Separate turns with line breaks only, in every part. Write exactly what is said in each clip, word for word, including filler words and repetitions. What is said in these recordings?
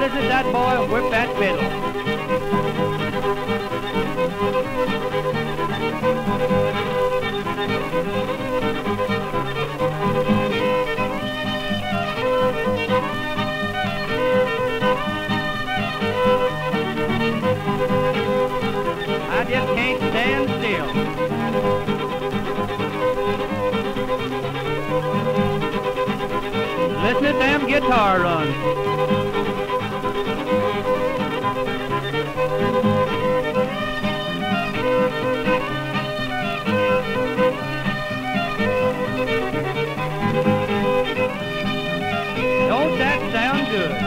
listen to that boy whip that fiddle. I just can't stand still. Listen to them guitar runs. Don't that sound good?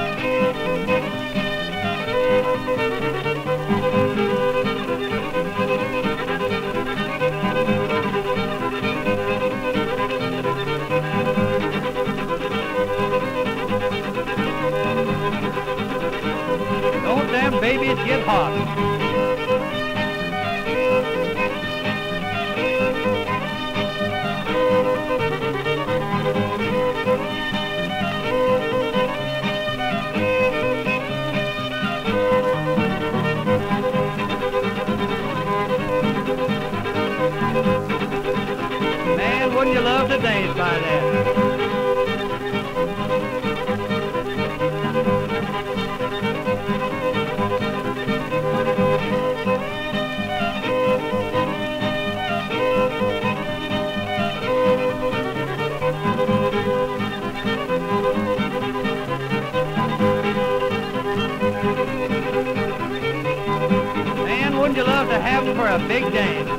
Don't them babies get hot? Man, wouldn't you love to dance by that? Man, wouldn't you love to have them for a big dance?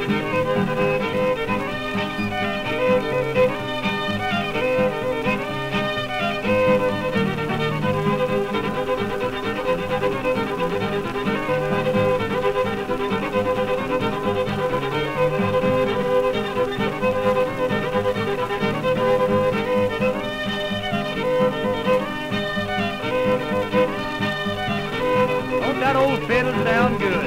Don't that old fiddle sound good?